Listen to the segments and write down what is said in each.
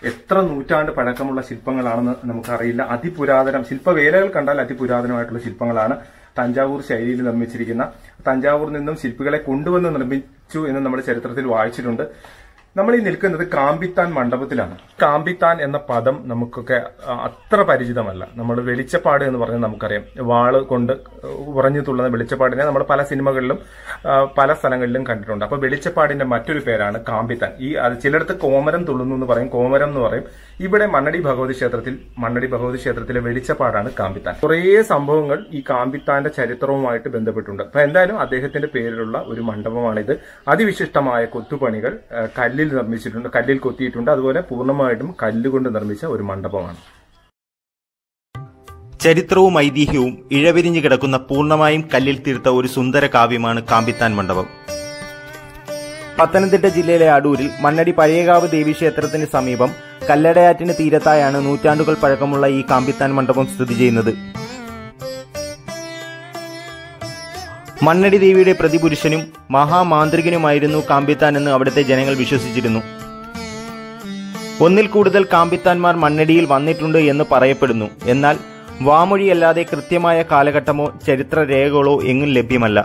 എത്ര നൂറ്റാണ്ട് പഴക്കമുള്ള ശില്പങ്ങളാണെന്ന് നമുക്കറിയില്ല. അതിപുരാതനം ശില്പവേലകൾ കണ്ടാൽ അതിപുരാതനമായിട്ടുള്ള ശില്പങ്ങളാണ്. തഞ്ചാവൂർ ശൈലിയിൽ നിർമ്മിച്ചിരിക്കുന്ന, തഞ്ചാവൂരിൽ നിന്നും ശില്പികളെ കൊണ്ടുവന്ന് നിർമ്മിച്ചു എന്ന് നമ്മൾ ചരിത്രത്തിൽ വായിച്ചിട്ടുണ്ട്. നമ്മൾ ഈ നിൽക്കുന്നത് കാമ്പിത്താൻ മണ്ഡപത്തിലാണ്. കാമ്പിത്താൻ എന്ന പദം നമുക്കൊക്കെ അത്ര പരിചിതമല്ല. നമ്മൾ വെളിച്ചപ്പാട് എന്ന് പറഞ്ഞാൽ നമുക്കറിയാം, വാള് കൊണ്ട് ഉറഞ്ഞു തുള്ളുന്ന വെളിച്ചപ്പാടിനെ നമ്മൾ പല സിനിമകളിലും പല സ്ഥലങ്ങളിലും കണ്ടിട്ടുണ്ട്. അപ്പൊ വെളിച്ചപ്പാടിന്റെ മറ്റൊരു പേരാണ് കാമ്പിത്താൻ. ചിലയിടത്ത് കോമരം തുള്ളുന്നു എന്ന് പറയും, കോമരം എന്ന് പറയും. ഇവിടെ മണ്ണടി ഭഗവതി ക്ഷേത്രത്തിലെ വെളിച്ചപ്പാടാണ് കാമ്പിത്താൻ. കുറേ സംഭവങ്ങൾ ഈ കാമ്പിത്താന്റെ ചരിത്രവുമായിട്ട് ബന്ധപ്പെട്ടുണ്ട്. അപ്പൊ എന്തായാലും അദ്ദേഹത്തിന്റെ പേരിലുള്ള ഒരു മണ്ഡപമാണിത്. അതിവിശിഷ്ടമായ കൊത്തുപണികൾ കല്ലിൽ നിർമ്മിച്ചിട്ടുണ്ട്, കല്ലിൽ കൊത്തിയിട്ടുണ്ട്. അതുപോലെ പൂർണ്ണമായിട്ടും കല്ലുകൊണ്ട് നിർമ്മിച്ച ഒരു മണ്ഡപമാണ്. ചരിത്രവും ഐതിഹ്യവും ഇഴവിരിഞ്ഞു കിടക്കുന്ന പൂർണ്ണമായും കല്ലിൽ തീർത്ത ഒരു സുന്ദര കാവ്യമാണ് കാമ്പിത്താൻ മണ്ഡപം. പത്തനംതിട്ട ജില്ലയിലെ അടൂരിൽ മണ്ണടി പഴയകാവ് ദേവീക്ഷേത്രത്തിന് സമീപം കല്ലടയാറ്റിന് തീരത്തായാണ് നൂറ്റാണ്ടുകൾ പഴക്കമുള്ള ഈ കാമ്പിത്താൻ മണ്ഡപം സ്ഥിതി ചെയ്യുന്നത്. മണ്ണടി ദേവിയുടെ പ്രതിപുരുഷനും മഹാമാന്ത്രികനുമായിരുന്നു കാമ്പിത്താൻ എന്ന് അവിടുത്തെ ജനങ്ങൾ വിശ്വസിച്ചിരുന്നു. ഒന്നിൽ കൂടുതൽ കാമ്പിത്താന്മാർ മണ്ണടിയിൽ വന്നിട്ടുണ്ട് എന്ന് പറയപ്പെടുന്നു. എന്നാൽ വാമൊഴിയല്ലാതെ കൃത്യമായ കാലഘട്ടമോ ചരിത്രരേഖകളോ എങ്ങും ലഭ്യമല്ല.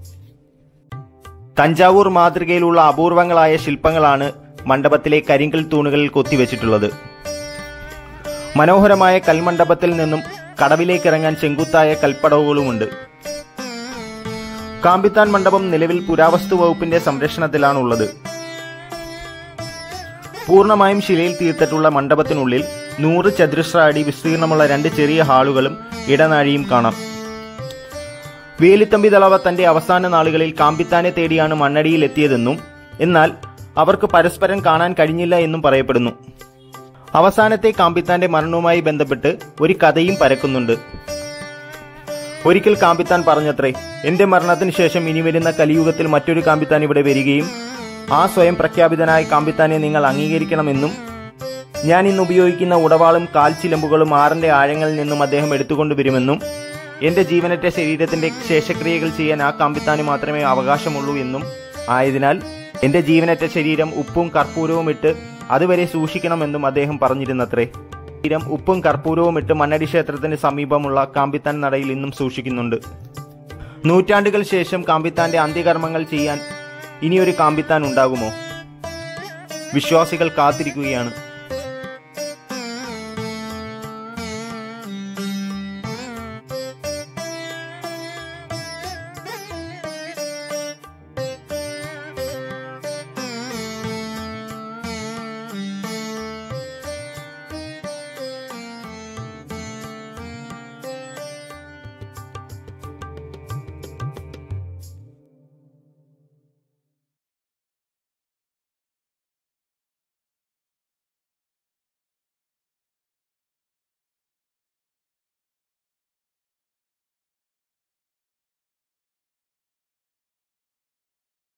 തഞ്ചാവൂർ മാതൃകയിലുള്ള അപൂർവങ്ങളായ ശില്പങ്ങളാണ് മണ്ഡപത്തിലെ കരിങ്കൽ തൂണുകളിൽ കൊത്തിവെച്ചിട്ടുള്ളത്. മനോഹരമായ കൽമണ്ഡപത്തിൽ നിന്നും കടവിലേക്കിറങ്ങാൻ ചെങ്കുത്തായ കൽപ്പടവുകളുമുണ്ട്. കാമ്പിത്താൻ മണ്ഡപം നിലവിൽ പുരാവസ്തു വകുപ്പിന്റെ സംരക്ഷണത്തിലാണുള്ളത്. പൂർണ്ണമായും ശിലയിൽ തീർത്തിട്ടുള്ള മണ്ഡപത്തിനുള്ളിൽ 100 ചതുരശ്ര അടി വിസ്തീർണമുള്ള 2 ചെറിയ ഹാളുകളും ഇടനാഴിയും കാണാം. വേലുത്തമ്പി ദളവ തന്റെ അവസാന നാളുകളിൽ കാമ്പിത്താനെ തേടിയാണ് മണ്ണടിയിൽ എത്തിയതെന്നും എന്നാൽ അവർക്ക് പരസ്പരം കാണാൻ കഴിഞ്ഞില്ല എന്നും പറയപ്പെടുന്നു. അവസാനത്തെ കാമ്പിത്താന്റെ മരണവുമായി ബന്ധപ്പെട്ട് ഒരു കഥയും പരക്കുന്നുണ്ട്. ഒരിക്കൽ കാമ്പിത്താൻ പറഞ്ഞത്രേ, എന്റെ മരണത്തിന് ശേഷം ഇനി വരുന്ന കലിയുഗത്തിൽ മറ്റൊരു കാമ്പിത്താൻ ഇവിടെ വരികയും ആ സ്വയം പ്രഖ്യാപിതനായ കാമ്പിത്താനെ നിങ്ങൾ അംഗീകരിക്കണമെന്നും ഞാൻ ഇന്ന് ഉപയോഗിക്കുന്ന ഉടവാളും കാൽച്ചിലമ്പുകളും ആറിന്റെ ആഴങ്ങളിൽ നിന്നും അദ്ദേഹം എടുത്തുകൊണ്ടുവരുമെന്നും എന്റെ ജീവനറ്റ ശരീരത്തിന്റെ ശേഷക്രിയകൾ ചെയ്യാൻ ആ കാമ്പിത്താന് മാത്രമേ അവകാശമുള്ളൂ എന്നും ആയതിനാൽ എന്റെ ജീവനറ്റ ശരീരം ഉപ്പും കർപ്പൂരവും ഇട്ട് അതുവരെ സൂക്ഷിക്കണമെന്നും അദ്ദേഹം പറഞ്ഞിരുന്നത്രേ. ശരീരം ഉപ്പും കർപ്പൂരവും ഇട്ട് മണ്ണടി ക്ഷേത്രത്തിന് സമീപമുള്ള കാമ്പിത്താൻ നടയിൽ ഇന്നും സൂക്ഷിക്കുന്നുണ്ട്. നൂറ്റാണ്ടുകൾ ശേഷം കാമ്പിത്താന്റെ അന്ത്യകർമ്മങ്ങൾ ചെയ്യാൻ ഇനിയൊരു കാമ്പിത്താൻ ഉണ്ടാകുമോ? വിശ്വാസികൾ കാത്തിരിക്കുകയാണ്.